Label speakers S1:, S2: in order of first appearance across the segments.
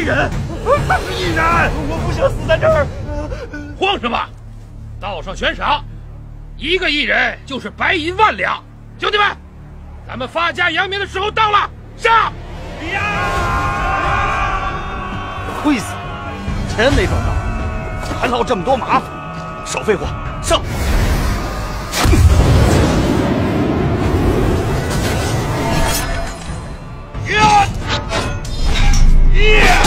S1: 人，异人，我不想死在这儿。
S2: 慌什么？道上悬赏，1个异人就是白银1万两。兄弟们，咱们发家扬名的时候到了，上！呀！
S1: 亏死了，钱没赚到，还落这么多麻烦，少废话，上！呀！呀！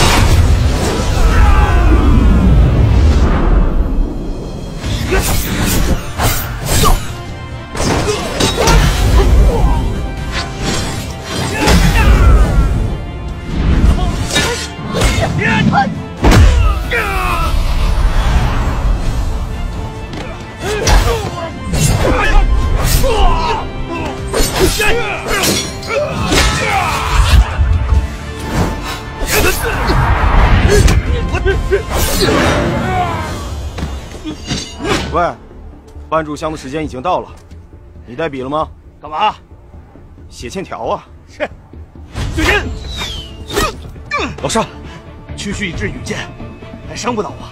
S1: 喂，搬柱箱的时间已经到了，你带笔了吗？
S3: 干嘛？
S1: 写欠条啊！
S3: 是，对人。
S1: 老沙，
S3: 区区一支羽箭，还伤不倒我。